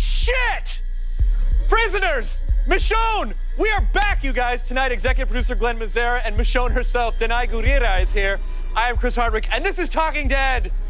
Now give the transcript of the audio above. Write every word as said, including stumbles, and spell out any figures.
Shit! Prisoners! Michonne! We are back, you guys. Tonight, executive producer Glenn Mazzara and Michonne herself, Danai Gurira, is here. I am Chris Hardwick, and this is Talking Dead.